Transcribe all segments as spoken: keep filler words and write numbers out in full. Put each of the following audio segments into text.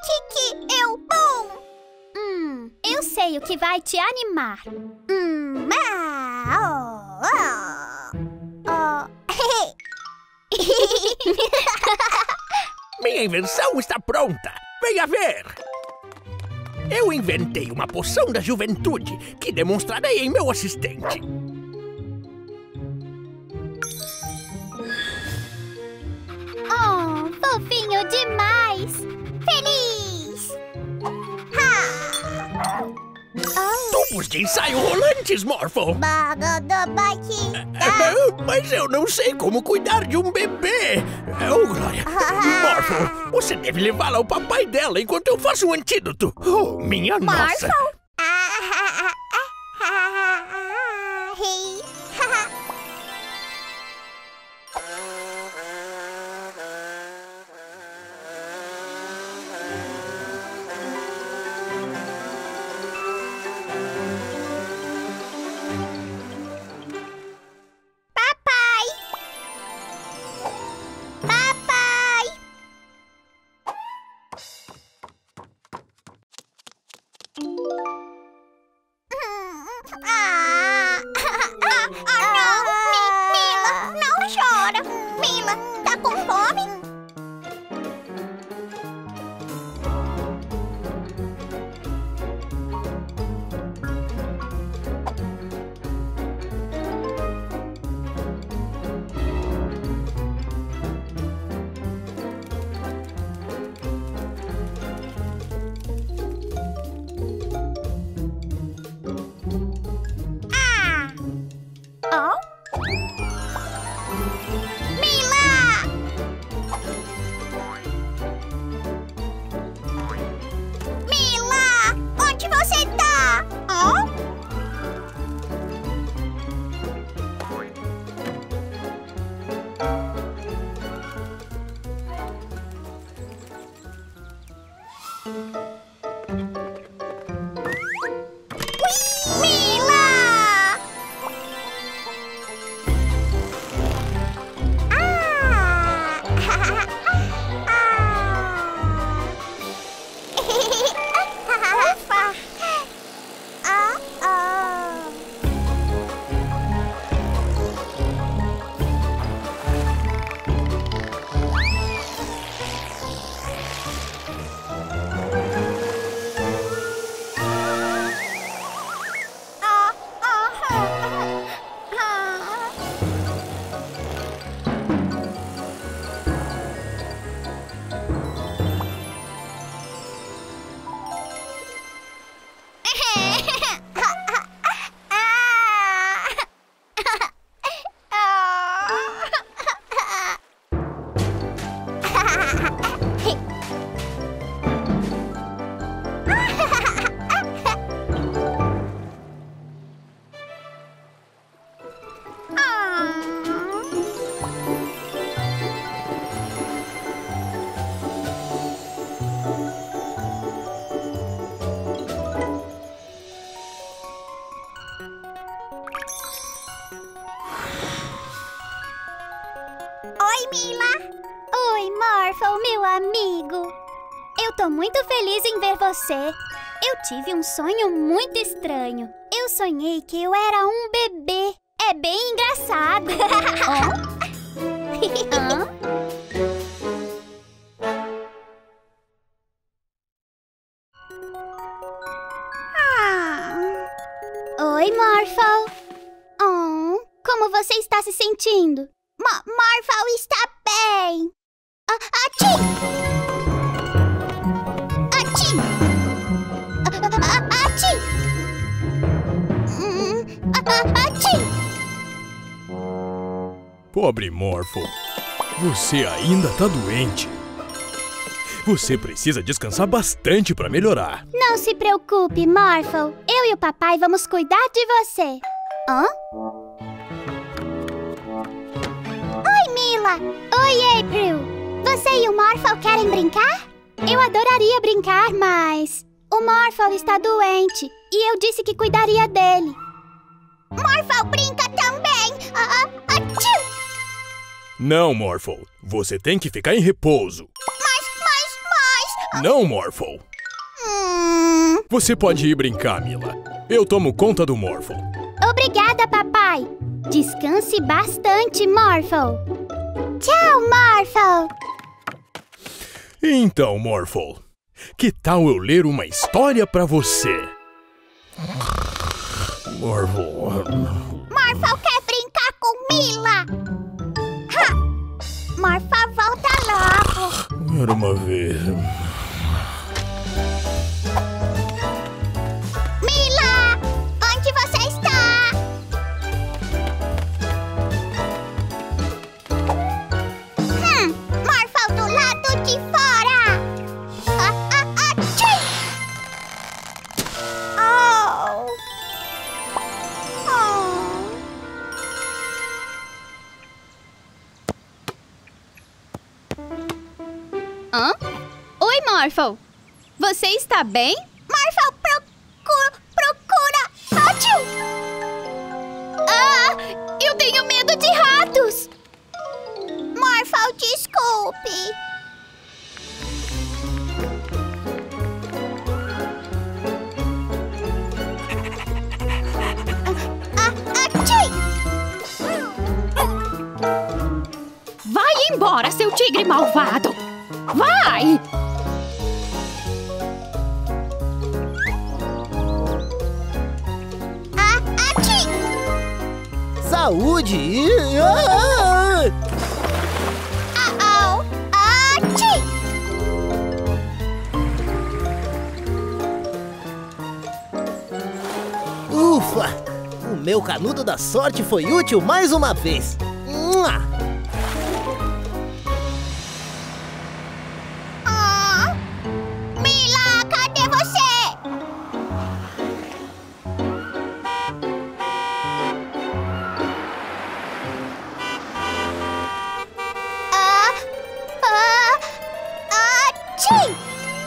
que que eu... Bom... Hum, eu sei o que vai te animar. Hum, ah, oh, oh, oh. Minha invenção está pronta. Venha ver. Eu inventei uma poção da juventude que demonstrarei em meu assistente. Oh, fofinho demais! Feliz! Ha! Oh. Tubos de ensaio rolantes, Morphle! Mas eu não sei como cuidar de um bebê! Oh, Glória! Morphle, você deve levá-la ao papai dela enquanto eu faço um antídoto! Oh, minha nossa! Morphle? Oi, Mila! Oi, Morphle, meu amigo! Eu tô muito feliz em ver você. Eu tive um sonho muito estranho. Eu sonhei que eu era um bebê. É bem engraçado. Oh? Hã? Ah. Oi, Morphle. Oh, como você está se sentindo? Ma Morphle está bem. Ah, Achim! Achim! Ah, Achim! Hum, ah, Achim! Pobre Morphle, você ainda tá doente. Você precisa descansar bastante para melhorar. Não se preocupe, Morphle. Eu e o papai vamos cuidar de você. Hã? Oi, Mila! Oi, April! Você e o Morphle querem brincar? Eu adoraria brincar, mas... o Morphle está doente e eu disse que cuidaria dele. Morphle brinca também! Ah, ah, Não, Morphle. Você tem que ficar em repouso. Mas, mas, mas... Não, Morphle. Hum... Você pode ir brincar, Mila. Eu tomo conta do Morphle. Obrigada, papai. Descanse bastante, Morphle. Tchau, Morphle. Então, Morphle, que tal eu ler uma história pra você? Morphle... Morphle quer brincar com Mila. Ha! Morphle, volta logo. Era uma vez... Mila, onde você está? Hum, Morphle do lado de fora. Ah, ah, ah, tchim! Oh. Oh. Hã? Oi, Morphle. Você está bem? Morphle procura... procura... Ótimo! Ah, eu tenho medo de ratos. Morphle, desculpe. Ah, ah, tchim! Vai embora, seu tigre malvado! Vai! Ah, ah, tchim! Saúde! Ah! Ah, oh, ah, tchim! Ufa! O meu canudo da sorte foi útil mais uma vez. Mua! Ah, Mila, cadê você? Ah, ah, ah, tchim!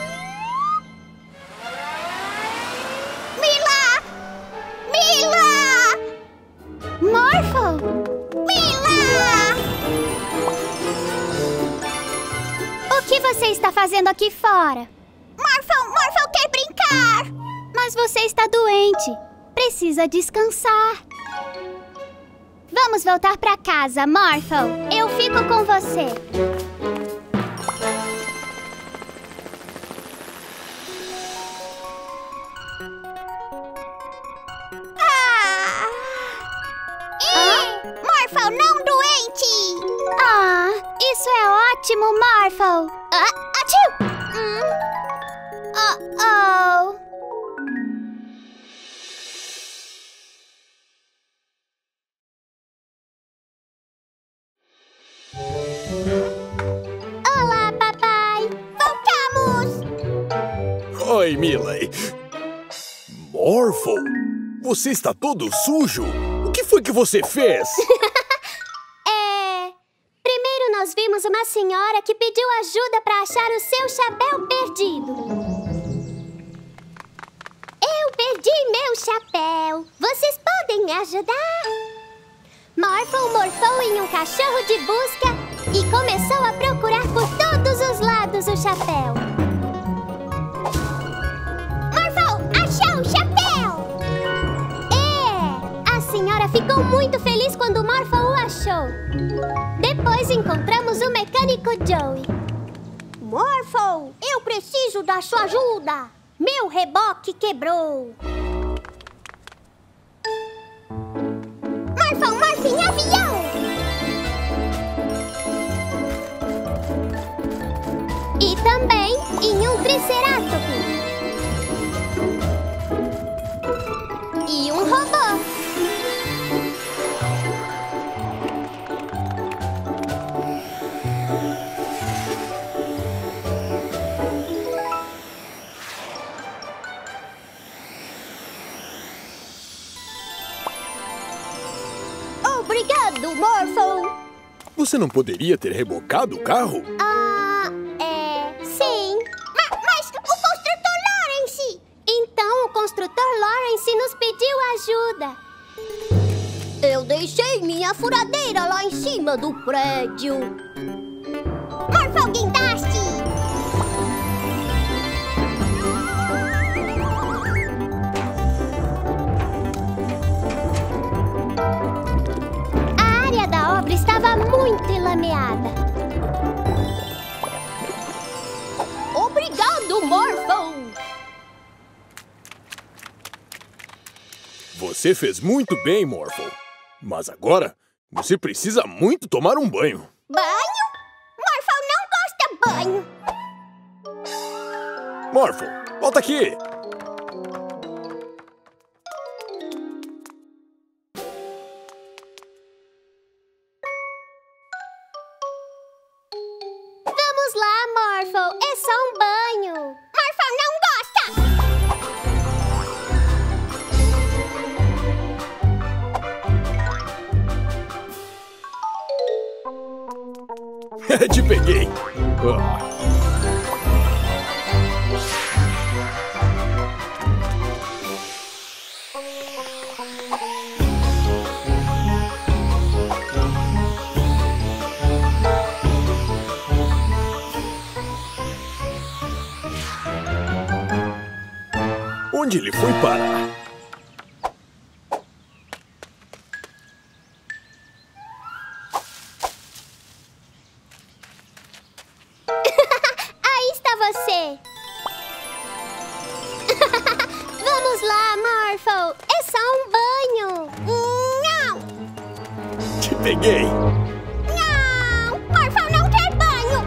Mila! Mila! Morphle! Mila! O que você está fazendo aqui fora? Morphle, Morphle quer brincar! Mas você está doente. Precisa descansar. Vamos voltar para casa, Morphle. Eu fico com você. Ah! Ih, Morphle não doente! Ah, isso é ótimo, Morphle. Ah, atiu! Hum. Oh, oh. Olá, papai! Voltamos! Oi, Mila. Morphle, você está todo sujo? O que foi que você fez? É... Primeiro nós vimos uma senhora que pediu ajuda para achar o seu chapéu perdido. Eu perdi meu chapéu. Vocês podem me ajudar? Morphle morfou em um cachorro de busca e começou a procurar por todos os lados o chapéu. Morphle, achou o chapéu! É! A senhora ficou muito feliz quando Morphle o achou. Depois encontramos o mecânico Joey. Morphle, eu preciso da sua ajuda. Meu reboque quebrou. Morphle, Morphle, em avião! E também em um triceratops. E um robô. Obrigado, Morphle. Você não poderia ter rebocado o carro? Ah, é... sim. Ma mas o construtor Lawrence... Então o construtor Lawrence nos pediu ajuda. Eu deixei minha furadeira lá em cima do prédio. Morphle guindaste! muito enlameada. Obrigado, Morphle! Você fez muito bem, Morphle. Mas agora, você precisa muito tomar um banho. Banho? Morphle não gosta banho. Morphle, volta aqui. Vamos lá, Morphle. É só um banho. Morphle não gosta. Te peguei. Ah. Onde ele foi parar? Aí está você. Vamos lá, Morphle. É só um banho. Não, Te peguei. não. Morphle não quer banho.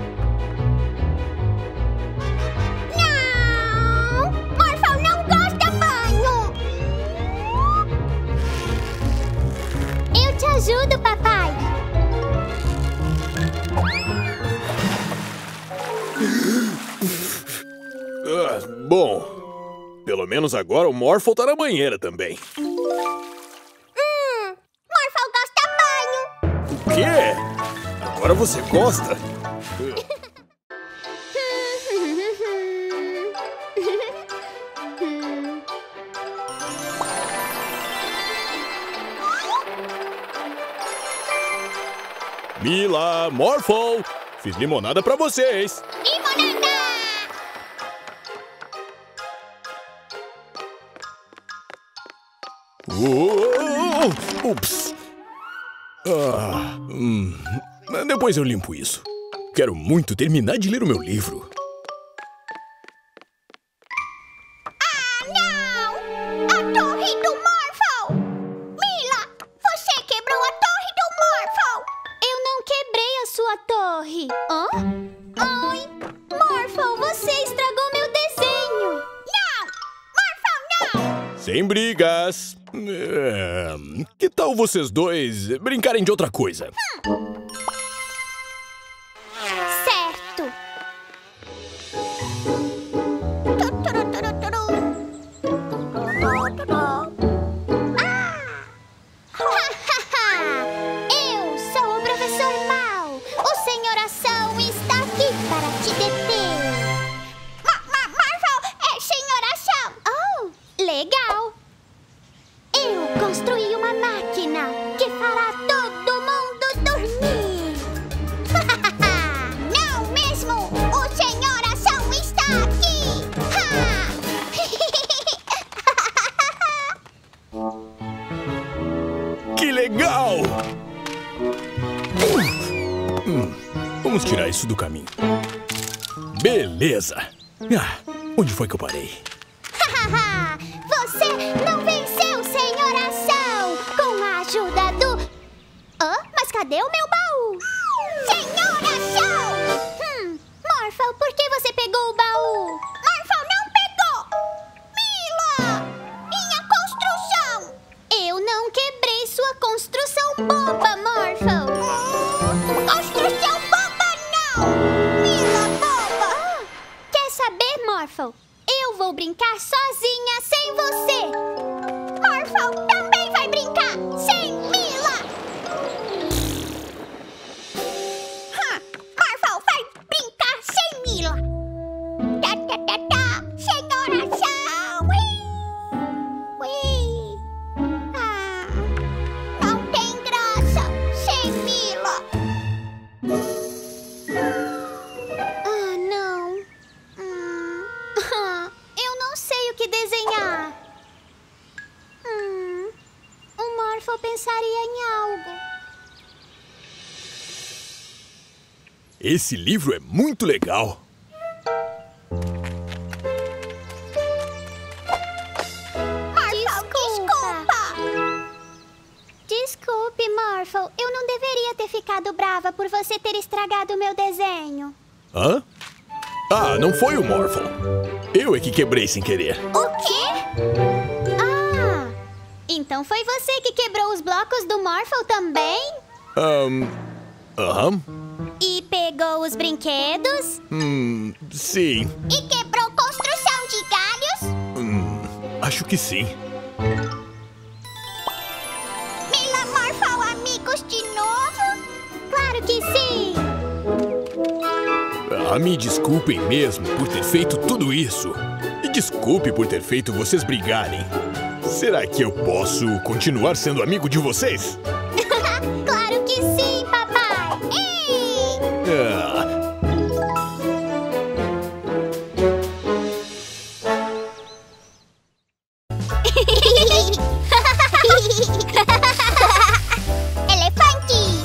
Não. Morphle não gosta banho. Eu te ajudo, papai. Ah, bom, pelo menos agora o Morphle tá na banheira também. Hum, Morphle gosta banho. O quê? Agora você gosta? Mila, Morphle, fiz limonada pra vocês. Limonada! Oh, ups. Ah, hum. Depois eu limpo isso. Quero muito terminar de ler o meu livro. Ah, não! A torre do Morphle! Mila, você quebrou a torre do Morphle! Eu não quebrei a sua torre. Hã? Oi? Morphle, você estragou meu desenho. Não! Morphle, não! Sem brigas. É, que tal vocês dois brincarem de outra coisa? Certo. Eu sou o professor Mal. O senhor Ação está aqui para te deter. Ma- Ma- Morphle é Senhor Ação! Oh, legal. Eu construí uma máquina que fará todo mundo dormir. Não mesmo! O Senhor Ação está aqui! Que legal! Hum, vamos tirar isso do caminho. Beleza. Ah, onde foi que eu parei? Você não venceu, senhor Ação, com a ajuda do... Hã? Mas cadê o meu baú? Senhor Ação! Hum, Morphle, por que você pegou o baú? Morphle não pegou! Mila! Minha construção! Eu não quebrei sua construção boba, Morphle. Hum, construção boba não! Mila boba! Ah, quer saber, Morphle? Eu vou brincar sozinha sem você. Morphle também vai brincar sem Mila! Hum, Morphle vai brincar sem Mila! Tá, tá, tá, tá. Senhor Ação! Ui! Ui! Ah, não tem graça sem Mila! Ah, não. Hum, eu não sei o que desenhar. Hum, o Morphle pensaria em algo. Esse livro é muito legal. Desculpe, Morphle. Eu não deveria ter ficado brava por você ter estragado o meu desenho. Hã? Ah, não foi o Morphle. Eu é que quebrei sem querer. O quê? Ah, então foi você que quebrou os blocos do Morphle também? Ahn... Aham. E pegou os brinquedos? Hum... Sim. E quebrou construção de galhos? Hum... Acho que sim. Mila Morphle amigos de novo? Claro que sim! Ah, me desculpem mesmo por ter feito tudo isso. E desculpe por ter feito vocês brigarem. Será que eu posso continuar sendo amigo de vocês? Claro que sim, papai! Ei! Ah... Elefante!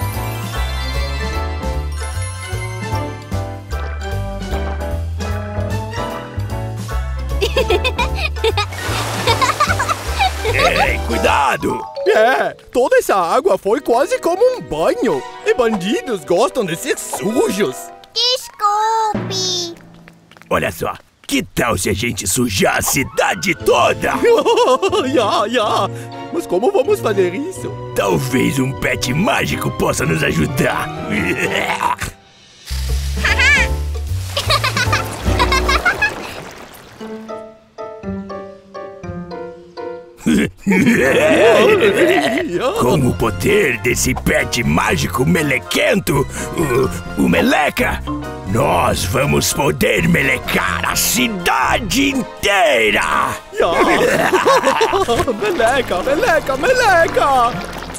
Ei, cuidado! É, toda essa água foi quase como um banho. E bandidos gostam de ser sujos. Desculpe! Olha só, que tal se a gente sujar a cidade toda? Ya, ya. Mas como vamos fazer isso? Talvez um pet mágico possa nos ajudar. Com o poder desse pet mágico melequento, o, o Meleca, nós vamos poder melecar a cidade inteira! Ya. Meleca, meleca, meleca!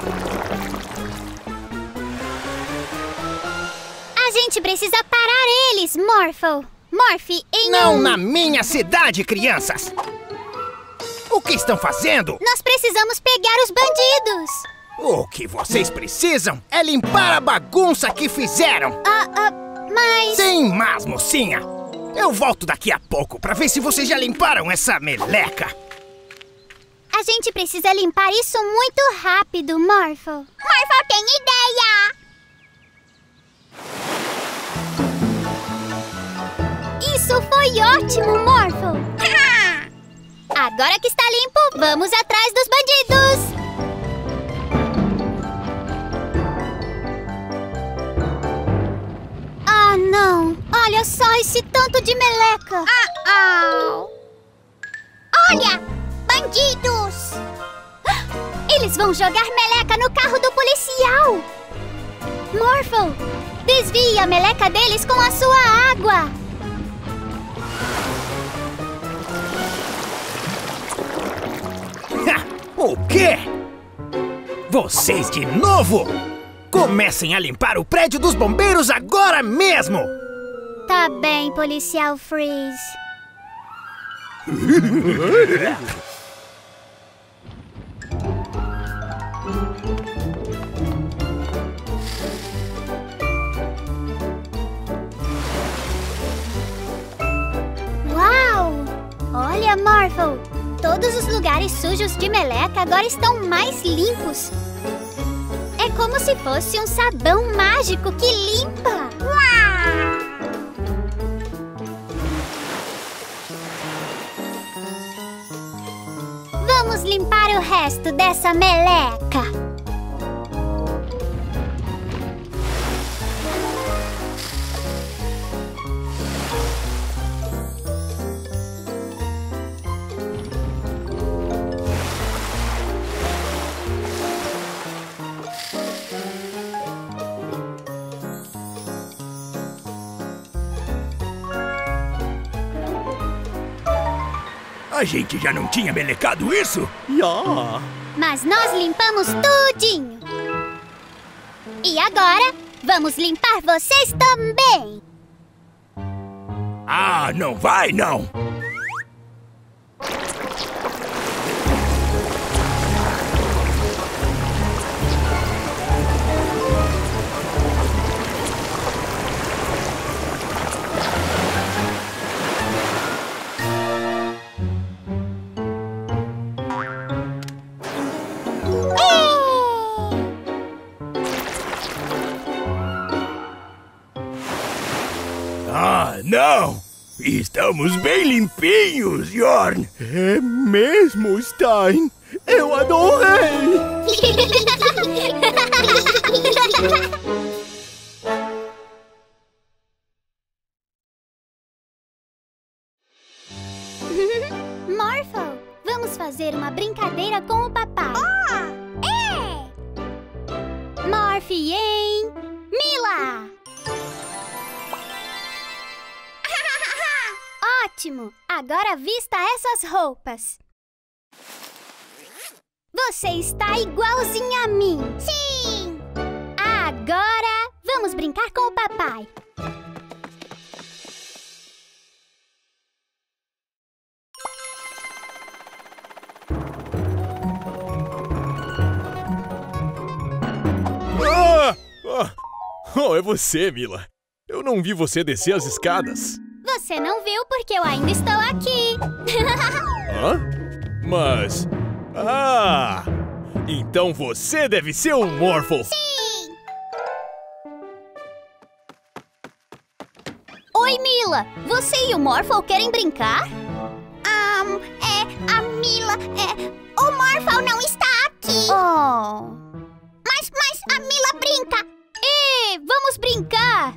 A gente precisa parar eles, Morphle. Morphe em Não um... na minha cidade, crianças! O que estão fazendo? Nós precisamos pegar os bandidos. O que vocês precisam é limpar a bagunça que fizeram! Ah, ah, mas... Sim, mas, mocinha! Eu volto daqui a pouco pra ver se vocês já limparam essa meleca! A gente precisa limpar isso muito rápido, Morphle. Morphle tem ideia! Isso foi ótimo, Morphle. Agora que está limpo, vamos atrás dos bandidos. Ah, não. Olha só esse tanto de meleca. Ah, oh. Olha! Bandidos! Eles vão jogar meleca no carro do policial. Morphle, desvie a meleca deles com a sua água. O quê? Vocês de novo? Comecem a limpar o prédio dos bombeiros agora mesmo! Tá bem, policial Freeze. Uau! Olha, Morphle! Todos os lugares sujos de meleca agora estão mais limpos. É como se fosse um sabão mágico que limpa. Uau! Vamos limpar o resto dessa meleca. A gente já não tinha melecado isso? Ya. Mas nós limpamos tudinho. E agora, vamos limpar vocês também. Ah, não vai não! Estamos bem limpinhos, Yorn. É mesmo, Stein. Eu adorei. Morphle, vamos fazer uma brincadeira com o papai. Oh, é! Morphe em Mila. Ótimo! Agora vista essas roupas. Você está igualzinha a mim. Sim! Agora vamos brincar com o papai. Ah! Ah! Oh, é você, Mila. Eu não vi você descer as escadas. Você não viu porque eu ainda estou aqui. Hã? Mas... Ah! Então você deve ser o Morphle. Sim! Oi, Mila. Você e o Morphle querem brincar? Um, é, a Mila, é, o Morphle não está aqui. Oh. Mas, mas a Mila brinca. Ê, vamos brincar.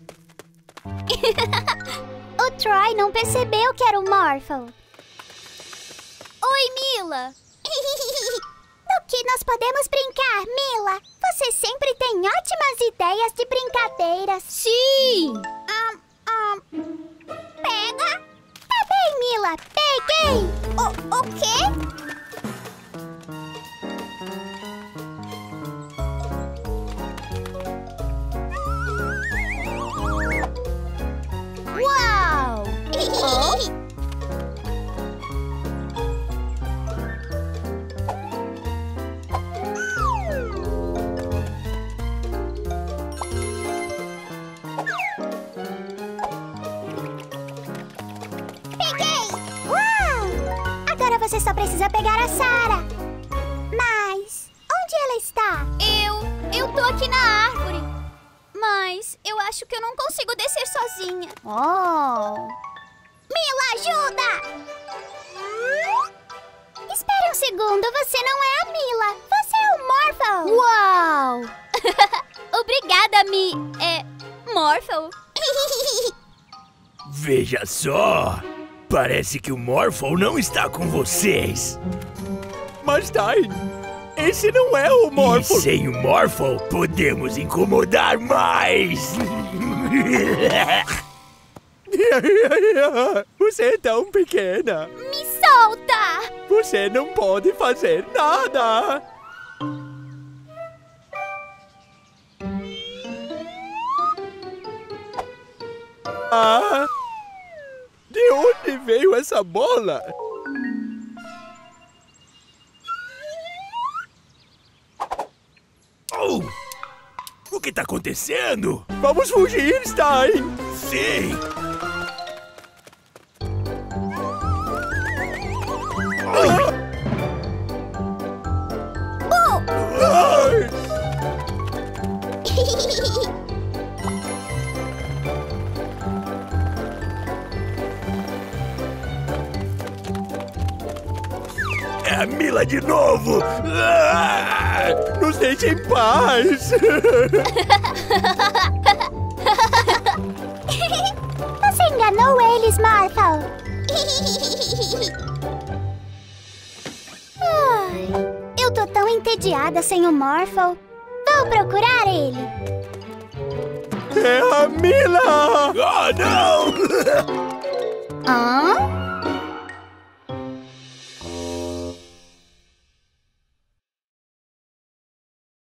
O Troy não percebeu que era o Morphle. Oi, Mila. Do que nós podemos brincar, Mila? Você sempre tem ótimas ideias de brincadeiras. Sim. Um, um, pega. Tá bem, Mila. Peguei. O, o quê? Uau! Peguei! Uau! Agora você só precisa pegar a Sarah. Mas onde ela está? Eu... eu tô aqui na árvore. Mas eu acho que eu não consigo descer sozinha. Oh! Mila, ajuda! Espere um segundo, você não é a Mila. Você é o Morphle. Uau! Obrigada, Mi... É... Morphle. Veja só. Parece que o Morphle não está com vocês. Mas, Stein, esse não é o Morphle. E sem o Morphle, podemos incomodar mais. Você é tão pequena. Me solta! Você não pode fazer nada. Ah! De onde veio essa bola? Oh! O que está acontecendo? Vamos fugir, Stein! Sim! Oh! Ai! É a Mila de novo! Ah! Nos deixe em paz! Você enganou eles, Morphle. Ai, eu tô tão entediada sem o Morphle. Vou procurar ele. É a Mila! Oh, não! Hã?